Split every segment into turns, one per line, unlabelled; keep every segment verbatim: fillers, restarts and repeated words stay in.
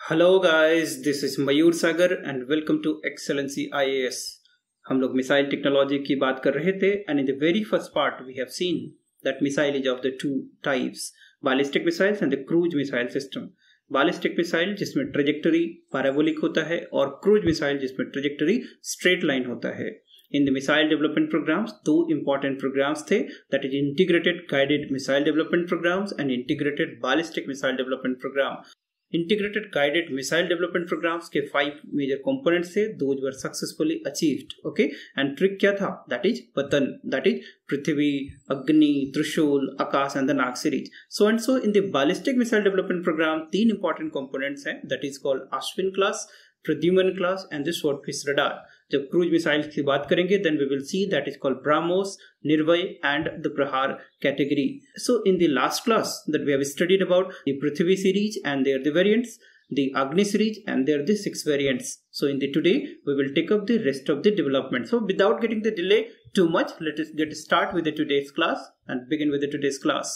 Hello guys, this is Mayur Sagar and welcome to Excellency IAS. हम लोग missile technology की बात कर रहे थे and in the very first part we have seen that missile is of the two types, ballistic missiles and the cruise missile system. Ballistic missile जिसमें trajectory parabolic होता है और क्रूज मिसाइल जिसमें ट्रेजेक्टरी स्ट्रेट लाइन होता है। In the missile development programs, two important programs थे, that is integrated guided missile development programs and integrated ballistic missile development program. Integrated guided missile development programs के five major components थे, those were successfully achieved. Okay, and trick क्या था? That is पतन, that is Prithvi, Agni, Trishul, Akash and the Nag series. So and so in the ballistic missile development program, तीन important components हैं, that is called Ashwin class, Pradyumna class and the swordfish radar. जब cruise missiles की बात करेंगे then we will see that is called BrahMos, Nirbhay and the Prahaar category. So in the last class that we have studied about the Prithvi series and there the variants, the Agni series and there are the six variants. So in the today we will take up the rest of the development. So without getting the delay too much, let us get start with the today's class and begin with the today's class.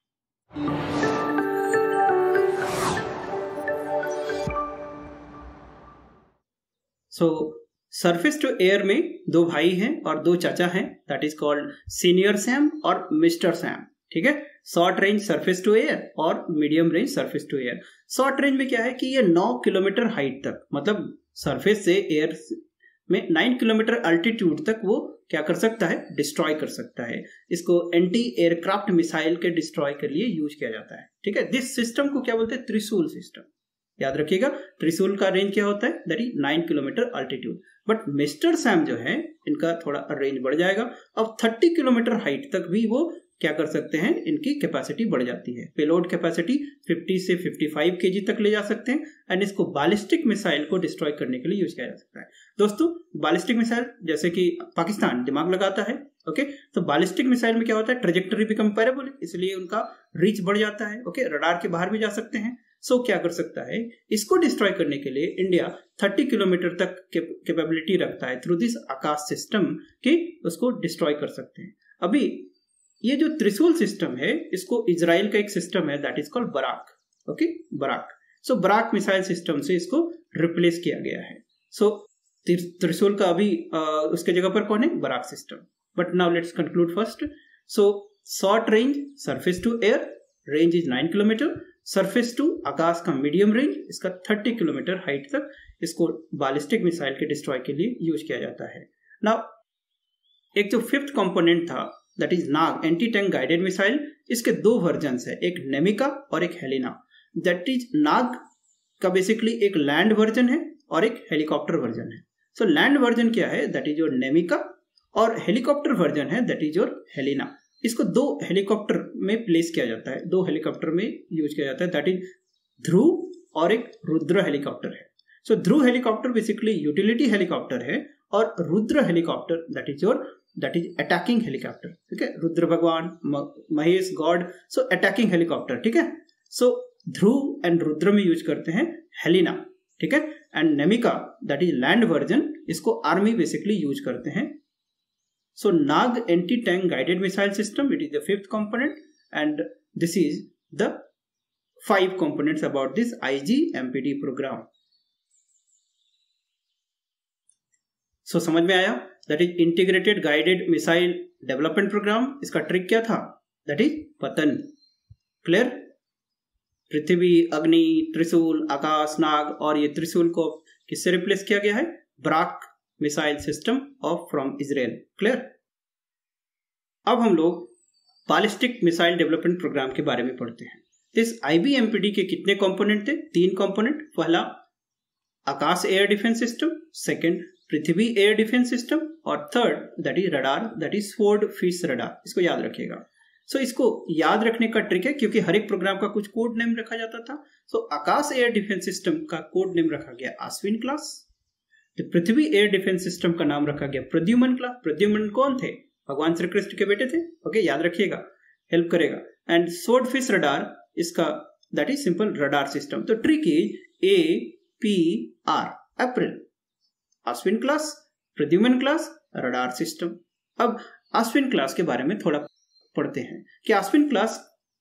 So surface to air में दो भाई हैं और दो चाचा हैं, that is called senior SAM और mister SAM. ठीक है, short range surface to air और medium range surface to air. Short range में क्या है कि ये नौ किलोमीटर हाइट तक, मतलब सरफेस से एयर में नाइन किलोमीटर अल्टीट्यूड तक वो क्या कर सकता है, डिस्ट्रॉय कर सकता है। इसको एंटी एयरक्राफ्ट मिसाइल के डिस्ट्रॉय के लिए यूज किया जाता है। ठीक है, दिस सिस्टम को क्या बोलते हैं, त्रिशूल सिस्टम। याद रखिएगा, त्रिशूल का रेंज क्या होता है, that is nine kilometre altitude. But mister SAM जो है इनका थोड़ा रेंज बढ़ जाएगा, अब थर्टी किलोमीटर हाइट तक भी वो क्या कर सकते हैं, इनकी कैपेसिटी बढ़ जाती है। पेलोड कैपेसिटी फिफ्टी से फिफ्टी फाइव केजी तक ले जा सकते हैं एंड इसको बैलिस्टिक मिसाइल को डिस्ट्रॉय करने के लिए यूज किया जा सकता है। दोस्तों, बैलिस्टिक मिसाइल जैसे कि पाकिस्तान दिमाग लगाता है, ओके, तो बैलिस्टिक मिसाइल में क्या होता है, ट्रेजेक्टरी बिकम पैराबोलिक, इसलिए उनका रीच बढ़ जाता है। ओके, रडार के बाहर भी जा सकते हैं। सो so, क्या कर सकता है, इसको डिस्ट्रॉय करने के लिए इंडिया थर्टी किलोमीटर तक कैपेबिलिटी रखता है थ्रू दिस आकाश सिस्टम कि उसको डिस्ट्रॉय कर सकते हैं। अभी ये जो त्रिशूल सिस्टम है, इसको इजराइल का एक सिस्टम है that is called Barak. Okay, Barak. So Barak missile system से इसको रिप्लेस किया गया है। सो so, त्रिशूल का अभी आ, उसके जगह पर कौन है, Barak system. But now let's conclude first. So short range surface to air range is nine kilometre, surface to Akash का मीडियम रेंज इसका थर्टी किलोमीटर हाइट तक इसको बैलिस्टिक मिसाइल के डिस्ट्रॉय के लिए यूज किया जाता है। नाउ एक जो फिफ्थ कंपोनेंट था that is Nag, anti tank guided missile. इसके दो वर्जन्स है, एक नेमिका और एक हेलिना। दैट इज नाग का बेसिकली एक लैंड वर्जन है और एक हेलीकॉप्टर वर्जन है। सो लैंड वर्जन क्या है, दैट इज योर नेमिका, और हेलीकॉप्टर वर्जन है दैट इज योर हेलिना। इसको दो हेलीकॉप्टर में प्लेस किया जाता है, दो हेलीकॉप्टर में यूज किया जाता है, दैट इज ध्रुव और एक रुद्र हेलीकॉप्टर है। So Dhruv helicopter basically utility helicopter है और Rudra helicopter that is your that is attacking helicopter. ठीक है, रुद्र भगवान, Mahesh god, so attacking helicopter. ठीक है, सो ध्रुव एंड रुद्र में यूज करते हैं हेलिना। ठीक है, and NAMICA that is land version, इसको आर्मी बेसिकली यूज करते हैं। So Nag anti-tank guided missile system, it is the fifth component and this is the five components about this I G M P D program. So समझ में आया, that is integrated guided missile development program। इसका trick क्या था, that is पतन। Clear, Prithvi, Agni, Trishul, आकाश, नाग, और ये त्रिशूल को किससे रिप्लेस किया गया है, Barak missile system of from Israel. Clear. अब हम लोग बैलिस्टिक मिसाइल डेवलपमेंट प्रोग्राम के बारे में पढ़ते हैं। इस आईबीएमपीडी के कितने कंपोनेंट थे, तीन कंपोनेंट। पहला Akash air defence system, second Prithvi air defence system, और third that is radar, that is swordfish radar. इसको याद रखिएगा। सो so, इसको याद रखने का ट्रिक है क्योंकि हर एक प्रोग्राम का कुछ कोड नेम रखा जाता था। So so, Akash air defence system का कोड नेम रखा गया अश्विन क्लास। तो पृथ्वी एयर डिफेंस सिस्टम का नाम रखा गया प्रद्युम्न क्लास। प्रद्युम्न कौन थे, भगवान श्री कृष्ण के बेटे थे। ओके, याद रखिएगा, हेल्प करेगा। एंड स्वॉर्ड फिश रडार, इसका that is simple radar system. तो trick is A P R, April, Ashwin class, Pradyumna class, radar system. अब अश्विन क्लास के बारे में थोड़ा पढ़ते हैं कि अश्विन क्लास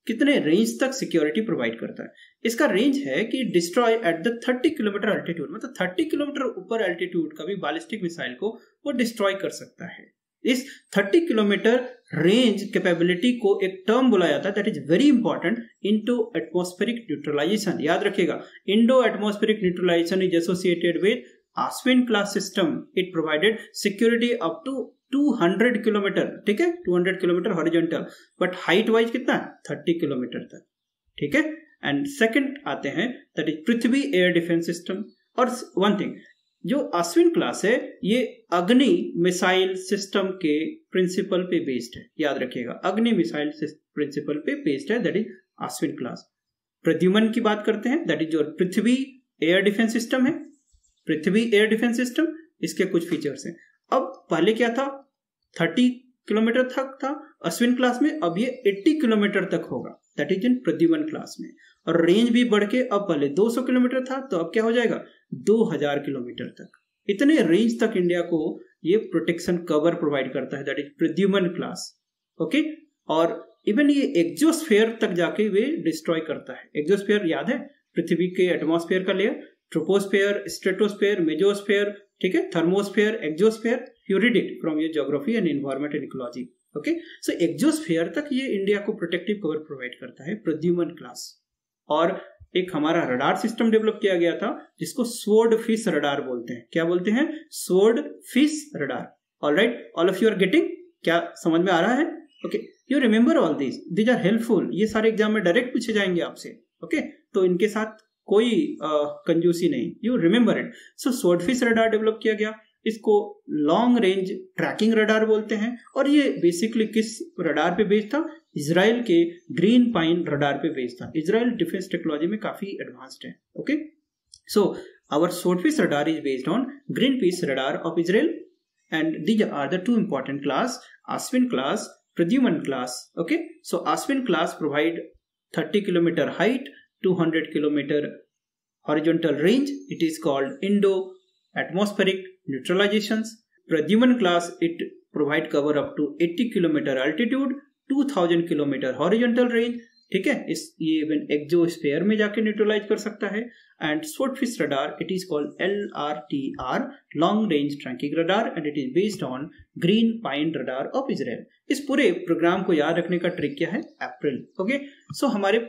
कितने रेंज तक सिक्योरिटी प्रोवाइड करता है। इसका रेंज है कि destroy at the thirty kilometre altitude, मतलब थर्टी किलोमीटर ऊपर अल्टीट्यूड का भी बैलिस्टिक मिसाइल को वो डिस्ट्रॉय कर सकता है। इस थर्टी किलोमीटर रेंज कैपेबिलिटी को एक टर्म बोला जाता है that is very important, endo atmospheric neutralisation. याद रखिएगा, endo atmospheric neutralisation is associated with Ashwin class system. It provided security up to two hundred kilometre, ठीक है, two hundred kilometre horizontal, but height wise कितना है, thirty kilometre तक, ठीक है। And second आते हैं that is Prithvi air defence system. और वन थिंग, जो आश्विन क्लास है ये अग्नि मिसाइल सिस्टम के प्रिंसिपल पे बेस्ड है। याद रखिएगा, अग्नि मिसाइल प्रिंसिपल पे बेस्ड है, that is Ashwin class. Pradyumna की बात करते हैं, दैट इज जो पृथ्वी एयर डिफेंस सिस्टम है, पृथ्वी एयर डिफेंस सिस्टम, इसके कुछ फीचर्स हैं। अब पहले क्या था, थर्टी किलोमीटर तक था अश्विन क्लास में, अब ये अस्सी किलोमीटर तक होगा, that is in Pradyumna class में। और रेंज भी बढ़ के अब पहले दो सौ किलोमीटर था, तो अब क्या हो जाएगा, दो हज़ार किलोमीटर तक। इतने रेंज तक इंडिया को ये प्रोटेक्शन कवर प्रोवाइड करता है, that is Pradyumna class, okay. और इवन ये एक्सोस्फीयर तक जाके वे डिस्ट्रॉय करता है। एक्सोस्फीयर याद है, पृथ्वी के एटमॉस्फेयर का लेयर, ट्रोपोस्फेयर, स्ट्रेटोस्फेयर, मेजोस्फेयर, ठीक है, thermosphere, exosphere, you read it from your geography and environment and ecology, okay. So exosphere तक ये इंडिया को प्रोटेक्टिव कवर प्रोवाइड करता है प्रद्युमन क्लास। और एक हमारा रडार सिस्टम डेवलप किया गया था जिसको स्वॉर्ड फिश रडार बोलते हैं। क्या बोलते हैं, swordfish radar. Alright, all of you are getting, क्या समझ में आ रहा है, okay. You remember all this, these are helpful, ये सारे एग्जाम में डायरेक्ट पूछे जाएंगे आपसे, ओके okay? तो इनके साथ कोई कंजूसी नहीं, you remember it. So swordfish radar develop किया गया, इसको लॉन्ग रेंज ट्रैकिंग रडार बोलते हैं। और ये बेसिकली किस रडार पे बेस्ड था, इजराइल के ग्रीन पाइन रडार पे बेस्ड था। इजराइल डिफेंस टेक्नोलॉजी में काफी एडवांस्ड है, okay. So our swordfish radar is based on Green peace radar of Israel and these are the two important class, Ashwin class, Pradyumna class, okay. So Ashwin class provide thirty kilometre height, two hundred kilometer horizontal range. It is called Indo atmospheric neutralizations. Pradyuman class, it provide cover up to eighty kilometer altitude, two thousand kilometer horizontal range. ठीक है, इस ये even exosphere में जाके neutralise कर सकता है। And swordfish radar, it is called L R T R, long range tracking radar, and it is based on Green Pine radar of Israel. इस पूरे प्रोग्राम को याद रखने का ट्रिक क्या है, अप्रैल, ओके। सो हमारे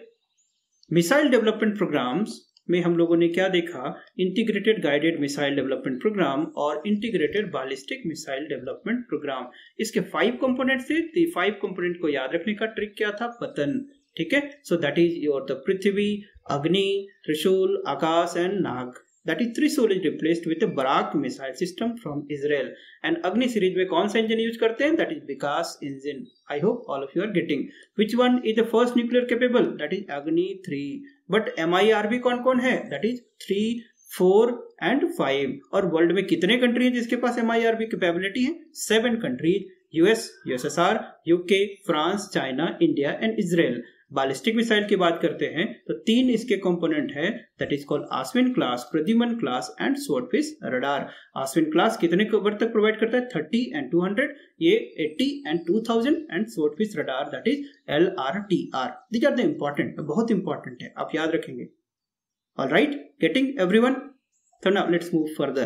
मिसाइल डेवलपमेंट प्रोग्राम्स में हम लोगों ने क्या देखा, integrated guided missile development programme और integrated ballistic missile development programme. इसके फाइव कंपोनेंट्स थे, तो फाइव कंपोनेंट को याद रखने का ट्रिक क्या था, पतन, ठीक है। So that is your the Prithvi, Agni, Trishul, Akash and Nag. That is Trisul is replaced with a Barak missile system from Israel. And Agni series में कौन सा इंजन यूज करते हैं, that is Vikas engine. I hope all of you are getting. Which one is the first nuclear capable? That is Agni three. But M I R B कौन कौन है? That is three, four and five. और world में कितने country है जिसके पास M I R B capability है? Seven countries, US, USSR, UK, France, China, India and Israel. Ballistic missile की बात करते हैं तो तीन इसके कंपोनेंट है, that is called Ashwin class, Pradyumna class and swordfish radar. Ashwin class कितने कवर तक प्रोवाइड करता है, थर्टी एंड टू हंड्रेड, ये eighty and two thousand, and swordfish radar that is L R T R. These are the important, बहुत important है, आप याद रखेंगे। Alright, getting everyone? So now let's move further.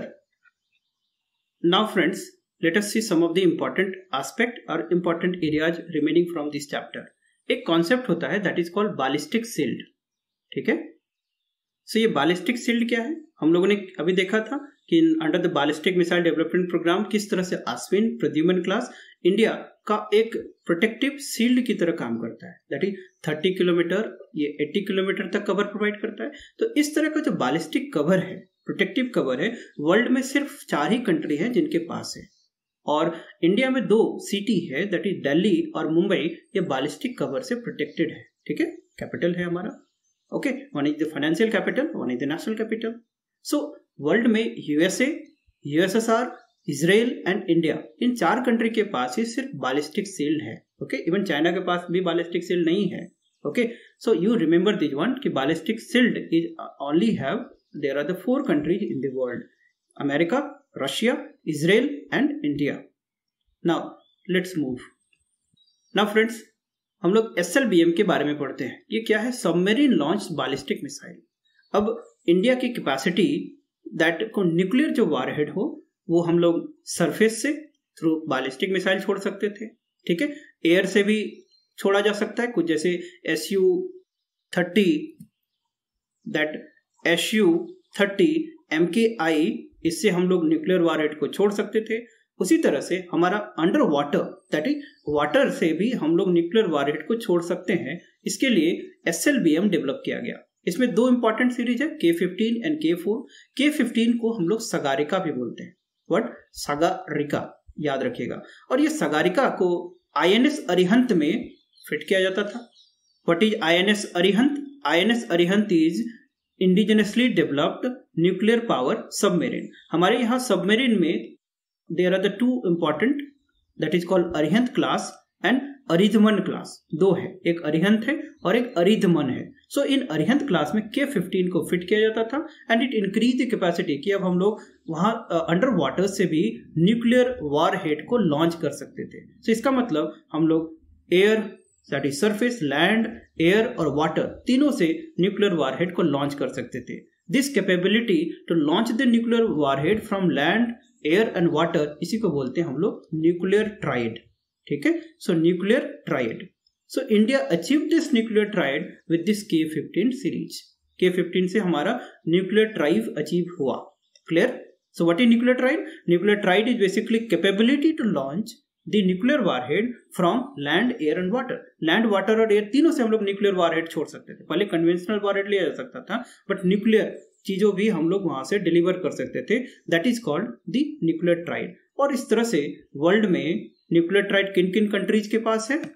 Now friends, let us see some of the important aspect or important areas remaining from this chapter. एक concept होता है that is called ballistic shield, ठीक है। सो ये ballistic shield क्या है, हम लोगों ने अभी देखा था कि under the ballistic missile development programme किस तरह से आश्विन, प्रद्युमन क्लास इंडिया का एक प्रोटेक्टिव शील्ड की तरह काम करता है, दैट इज थर्टी किलोमीटर, ये एटी किलोमीटर तक कवर प्रोवाइड करता है। तो इस तरह का जो बैलिस्टिक कवर है, प्रोटेक्टिव कवर है, वर्ल्ड में सिर्फ चार ही कंट्री है जिनके पास है। और इंडिया में दो सिटी है, दैट इज दिल्ली और मुंबई, ये बैलिस्टिक कवर से प्रोटेक्टेड है, ठीक है। कैपिटल है हमारा, okay, one is the financial capital, one is the national capital. So world में USA, USSR, Israel and India, इन चार कंट्री के पास ही सिर्फ बैलिस्टिक शील्ड है, ओके। इवन चाइना के पास भी बैलिस्टिक शील्ड नहीं है, okay. So you remember this one कि ballistic shield is only have, there are the four countries in the world, America, Russia, Israel and India. Now let's move. Now friends, हम लोग S L B M के बारे में पढ़ते हैं। ये क्या है? Submarine launch ballistic missile. अब इंडिया की कैपेसिटी दैट को न्यूक्लियर जो वारहेड हो वो हम लोग सरफेस से थ्रू बैलिस्टिक मिसाइल छोड़ सकते थे, ठीक है। एयर से भी छोड़ा जा सकता है, कुछ जैसे S U thirty that S U thirty M K I, इससे हम लोग न्यूक्लियर वारहेड को छोड़ सकते थे। उसी तरह से हमारा under water that is water से भी हम लोग न्यूक्लियर वारहेड को छोड़ सकते हैं। इसके लिए S L B M develop किया गया। इसमें दो इंपॉर्टेंट सीरीज है, K fifteen and K four. K fifteen को हम लोग सगारिका भी बोलते हैं। व्हाट? सगारिका, याद रखिएगा। और ये सगारिका को आई एन एस अरिहंत में फिट किया जाता था। What is I N S Arihant? I N S Arihant is indigenously developed nuclear power submarine. हमारे यहाँ सबमरीन में there are the two important that is called Arihant class and Aridhaman class. दो है, एक अरिहंत है और एक अरिधमन है। सो इन अरिहंत क्लास में के फिफ्टीन को फिट किया जाता था and it increase the capacity कि अब हम लोग वहां अंडर वाटर से भी न्यूक्लियर वार हेड को लॉन्च कर सकते थे। सो so, इसका मतलब हम लोग air that is surface, land, air और वाटर तीनों से न्यूक्लियर वारहेड को लॉन्च कर सकते थे। This capability to launch the nuclear warhead from land, air and water, इसी को बोलते हैं हम लोग न्यूक्लियर ट्राइड, ठीक है। So nuclear triad, so India achieve this nuclear triad with this K fifteen series. K fifteen से हमारा न्यूक्लियर ट्राइड अचीव हुआ। Clear? So what is nuclear triad? Nuclear triad is basically capability to launch the nuclear warhead from land, air and water. Land, water और air तीनों से हम लोग nuclear warhead छोड़ सकते थे। पहले कन्वेंशनल वारहेड लिया जा सकता था, बट न्यूक्लियर चीजों भी हम लोग वहां से डिलीवर कर सकते थे। That is called the nuclear triad. और इस तरह से वर्ल्ड में न्यूक्लियर ट्राइड किन किन कंट्रीज के पास है?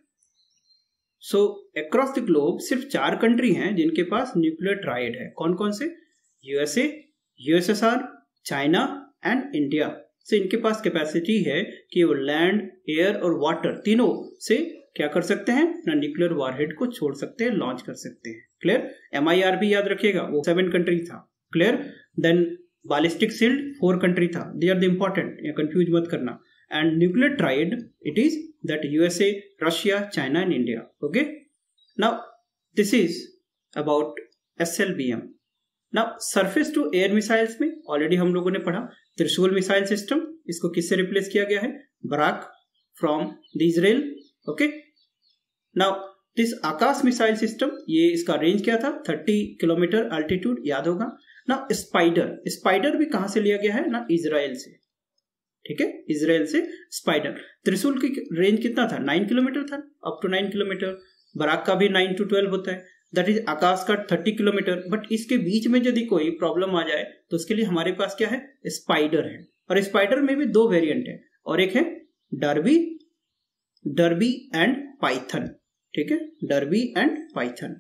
सो अक्रॉस द ग्लोब सिर्फ चार कंट्री हैं जिनके पास न्यूक्लियर ट्राइड है। कौन कौन से? USA, USSR, China and India. से इनके पास कैपेसिटी है कि वो लैंड, एयर और वाटर तीनों से क्या कर सकते हैं? ना न्यूक्लियर वारहेड को छोड़ सकते हैं, लॉन्च कर सकते हैं। क्लियर? एम आई आर भी याद रखिएगा, वो सेवन कंट्री था। Clear? Then ballistic shield four country था। दे आर द इंपॉर्टेंट, ये कंफ्यूज मत करना। And nuclear triad it is that USA, Russia, China and India. Okay, now this is about S L B M. Now surface to air missiles में already हम लोगों ने पढ़ा त्रिशूल missile system. इसको किससे रिप्लेस किया गया है? Barak from the Israel. Okay, now this Akash missile system, ये इसका रेंज क्या था? थर्टी किलोमीटर अल्टीट्यूड, याद होगा ना। स्पाइडर, स्पाइडर भी कहां से लिया गया है? ना इजराइल से, ठीक है, इजराइल से स्पाइडर। त्रिशूल की रेंज कितना था? नाइन किलोमीटर था, up to nine kilometre. Barak का भी नाइन टू ट्वेल्व होता है, दैट इज आकाश का थर्टी किलोमीटर। बट इसके बीच में यदि कोई प्रॉब्लम आ जाए तो उसके लिए हमारे पास क्या है? स्पाइडर है। और स्पाइडर में भी दो वेरिएंट है, और एक है डर्बी, डर्बी एंड पाइथन, ठीक है, Derby and Python.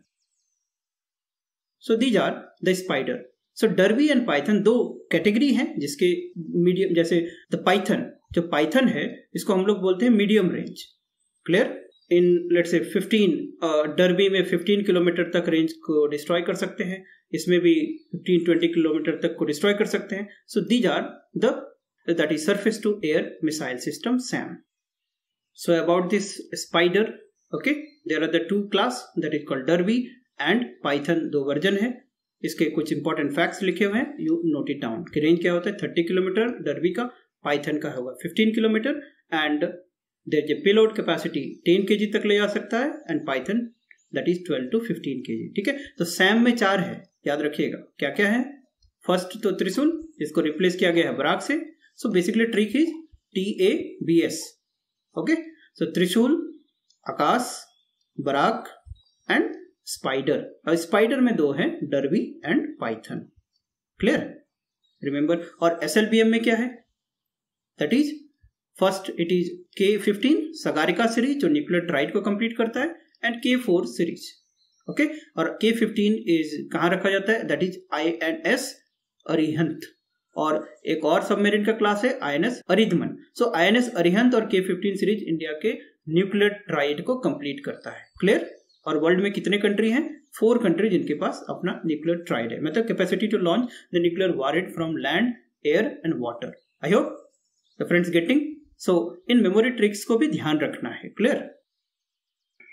So these are the Spider. So Derby and Python दो कैटेगरी हैं जिसके मीडियम, जैसे द पाइथन, जो पाइथन है इसको हम लोग बोलते हैं मीडियम रेंज। क्लियर? इन लेट्स से फिफ्टीन, डर्बी में फिफ्टीन किलोमीटर तक रेंज को डिस्ट्रॉय कर सकते हैं, इसमें भी फिफ्टीन ट्वेंटी किलोमीटर तक को डिस्ट्रॉय कर सकते हैं। So these are the that is surface to air missile system SAM. So about this Spider, okay, there are the two class that is called Derby and Python, दो version है। इसके कुछ important facts लिखे हुए हैं, you note it down. कि range क्या होता है? थर्टी किलोमीटर डर्बी का, पाइथन का होगा fifteen kilometre and there is payload capacity ten KG तक ले जा सकता है and Python that is twelve to fifteen KG, ठीक है। तो सैम में चार है, याद रखिएगा क्या क्या है। फर्स्ट तो त्रिशूल, इसको रिप्लेस किया गया है बराक से। So basically trick is T A B S, okay. So Trishul, Akash, Barak and Spider. अब स्पाइडर में दो हैं, Derby and Python. Clear? Remember. और एस एल बी एम में क्या है? That is first it is K fifteen Sagarika series जो nuclear triad को कंप्लीट करता है, and K four series, okay. और के फिफ्टीन इज कहां रखा जाता है? That is I N S Arihant. और एक और सबमरीन का क्लास है I N S Aridhaman. So I N S Arihant और के फिफ्टीन सीरीज इंडिया के न्यूक्लियर ट्राइड को कंप्लीट करता है। क्लियर? और वर्ल्ड में कितने कंट्री हैं? फोर कंट्री जिनके पास अपना न्यूक्लियर ट्राइड है, मतलब capacity to launch the nuclear warhead from land, air and water. I hope the friends getting. So इन मेमोरी ट्रिक्स को भी ध्यान रखना है। Clear?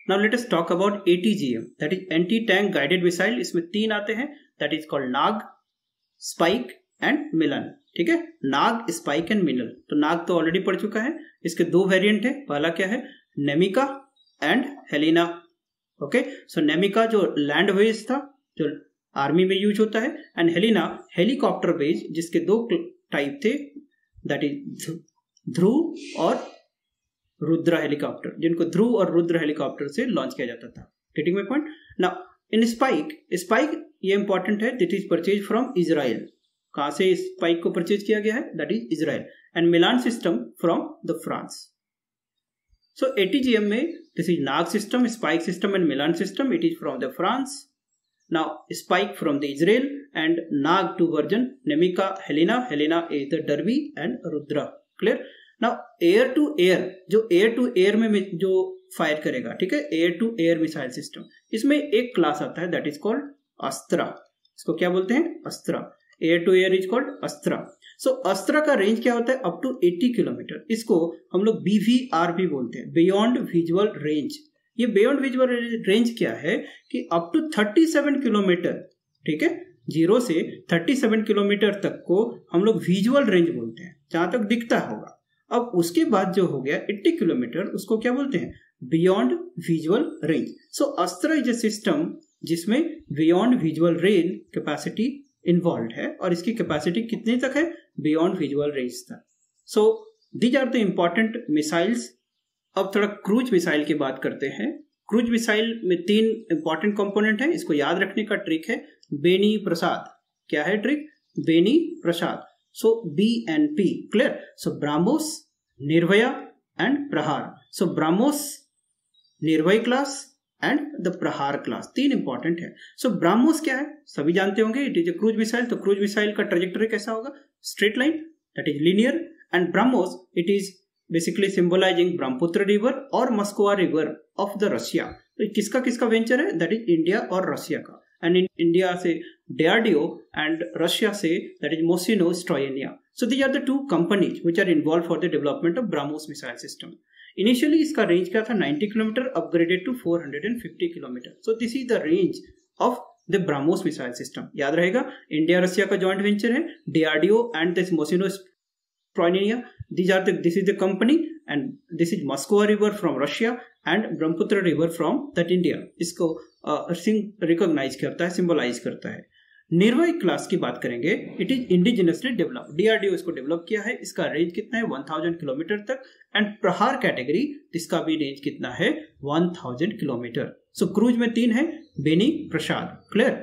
Now let us talk about ATGM, that is anti tank guided missile. इसमें तीन आते हैं, that is called Nag, Spike and Milan. ठीक है, नाग, स्पाइक एंड मिलन। तो नाग तो ऑलरेडी पढ़ चुका है। इसके दो वेरिएंट है, पहला क्या है, Namica and Helina. Okay, so Namica जो लैंड बेस्ड था, जो आर्मी में यूज होता है, एंड हेलिना हेलीकॉप्टर बेस्ड, जिसके दो टाइप थे, दैट इज ध्रुव और रुद्र हेलीकॉप्टर, जिनको ध्रुव और रुद्र हेलीकॉप्टर से लॉन्च किया जाता था। Getting my point? Now in Spike, Spike ये इंपॉर्टेंट है, that is purchase from Israel. कहां से स्पाइक को परचेज किया गया है? That is Israel. And Milan system from the France. So ATGM में this is Nag system, Spike system and Milan system, it is from the France. Now Spike from the Israel and Nag two version, Namica, Helina, Helina is the Derby and Rudra. Clear? Now air to air, जो air to air में जो fire करेगा, ठीक है, air to air missile system, इसमें एक class आता है, दैट इज कॉल्ड अस्त्रा। इसको क्या बोलते हैं? Astra. Air to air is called Astra. So Astra का रेंज क्या होता है? अप टू अस्सी किलोमीटर। इसको हम लोग बीवीआर भी बोलते हैं, बियॉन्ड विजुअल रेंज। ये बियॉन्ड विजुअल रेंज क्या है कि अप टू सैंतीस किलोमीटर, ठीक है, जीरो से सैंतीस किलोमीटर तक को हम लोग विजुअल रेंज बोलते हैं, जहां तक दिखता होगा। अब उसके बाद जो हो गया अस्सी किलोमीटर, उसको क्या बोलते हैं? Beyond visual range. So Astra is a system जिसमें beyond visual range capacity involve है, और इसकी कैपेसिटी कितने तक है? बियॉन्ड विजुअल रेंज तक। So these are the important missiles. अब थोड़ा क्रूज मिसाइल की बात करते हैं। क्रूज मिसाइल में तीन इंपॉर्टेंट कंपोनेंट है, इसको याद रखने का ट्रिक है बेनी प्रसाद। क्या है trick? Beni Prasad. So B and P, clear? So BrahMos, Nirbhay and Prahaar. So BrahMos, Nirbhay class and the Prahaar class, तीन इंपॉर्टेंट है। सो ब्राह्मोस क्या है? सभी जानते होंगे, it is a cruise missile. तो क्रूज मिसाइल का ट्रेजेक्टरी कैसा होगा? Straight line, that is linear. And BrahMos, it is basically symbolising Brahmaputra river और Moskva river of the Russia. तो किसका किसका वेंचर है? दैट इज इंडिया और रशिया का। एंड इन इंडिया से डीआरडीओ एंड रशिया से that is Mashinostroyeniya. So these are the two companies which are involve for the development of BrahMos missile system. Initially इसका range क्या था? नब्बे किलोमीटर, upgraded to चार सौ पचास किलोमीटर। So this is the range of the BrahMos missile system. याद रहेगा, इंडिया रशिया का जॉइंट वेंचर है, DRDO and this मोसिनो स्ट्रोयनिया। These are the, this is the company, and this is Moskva river from Russia and Brahmaputra river from that India. इसको recognise uh, करता है, symbolize करता है। निर्भय क्लास की बात करेंगे, it is indigenously develop, DRDO इसको डेवलप किया है। इसका रेंज कितना है? एक हज़ार किलोमीटर तक। एंड प्रहार कैटेगरी, इसका भी रेंज कितना है? एक हज़ार किलोमीटर। सो क्रूज में तीन है, बेनी प्रसाद। Clear?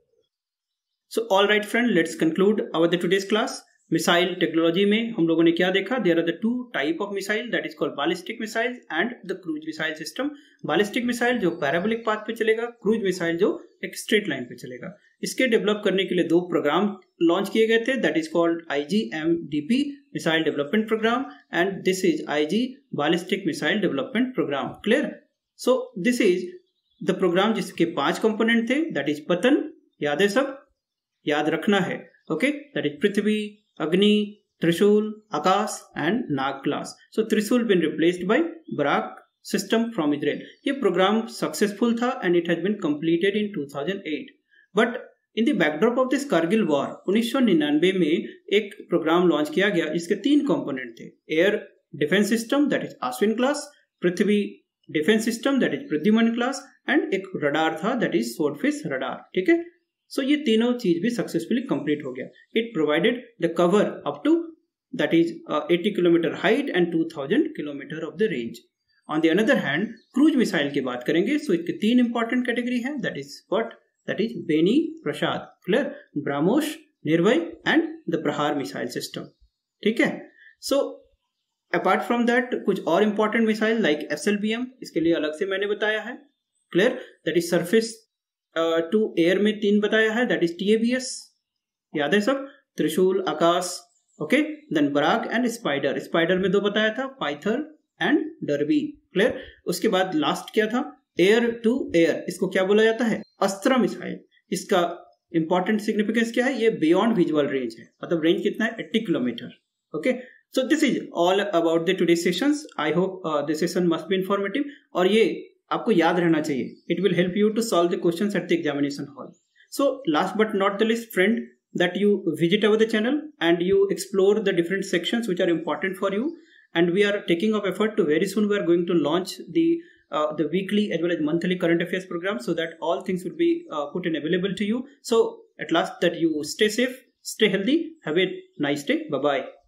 So all right friend, let's conclude our the today's class. Missile technology में हम लोगों ने क्या देखा? There are the two type of missile, that is called ballistic missile and the cruise missile system. Ballistic missile जो parabolic path पे चलेगा, cruise missile जो एक स्ट्रेट लाइन पे चलेगा। इसके डेवलप करने के लिए दो प्रोग्राम लॉन्च किए गए थे, that is called IGMDP missile development programme, and this is IG ballistic missile development programme. Clear? So this is the programme जिसके पांच कंपोनेंट थे, दैट इज पतन, याद है सब? याद रखना है। Okay, that is Prithvi, Agni, Trishul, Akash and Nag class. So Trishul been replaced by Barak system from Israel. ये प्रोग्राम सक्सेसफुल था and it has been completed in दो हज़ार आठ। But in the backdrop of this Kargil war उन्नीस सौ निन्यानवे में एक प्रोग्राम लॉन्च किया गया, जिसके तीन कंपोनेंट थे। Air defence system, that is Ashwin class, Prithvi defence system, that is Pradyumna class, and एक रडार था, दैट इज स्वॉर्डफिश रडार। ठीक है, सो so, ये तीनों चीज भी सक्सेसफुली कंप्लीट हो गया। It provided the cover up to that is अस्सी किलोमीटर हाइट एंड दो हज़ार kilometre of the range. On the another hand cruise missile की बात करेंगे, सो so, इसके तीन इंपॉर्टेंट कैटेगरी है, that is what? That is बेनी प्रसाद, clear, BrahMos, Nirbhay and the Prahaar missile system. ठीक है, सो अपार्ट फ्रॉम दैट कुछ और इंपॉर्टेंट मिसाइल लाइक एसएलबीएम, इसके लिए अलग से मैंने बताया है। Clear? That is surface to air में तीन बताया है, दैट इज टीएबीएस, याद है सब? Trishul, Akash, okay, then Barak and Spyder. Spyder में दो बताया था, पाइथर एंड डर्बी। क्लियर? उसके बाद लास्ट क्या था? एयर टू एयर, इसको क्या बोला जाता है? अस्त्र मिसाइल। इसका इंपॉर्टेंट सिग्निफिकेंस क्या है? ये बियॉन्ड विजुअल रेंज है, मतलब रेंज कितना है? अस्सी kilometre. Okay, so this is all about the today sessions. I hope this session must be informative. और ये आपको याद रहना चाहिए. It will help you to solve the questions at the examination hall. So last but not the least, friend, that you visit over the channel and you explore the different sections which are important for you. And we are taking up effort to very soon we are going to launch the uh, the weekly as well as monthly current affairs program, so that all things will be uh, put and available to you. So at last, that you stay safe, stay healthy, have a nice day. Bye bye.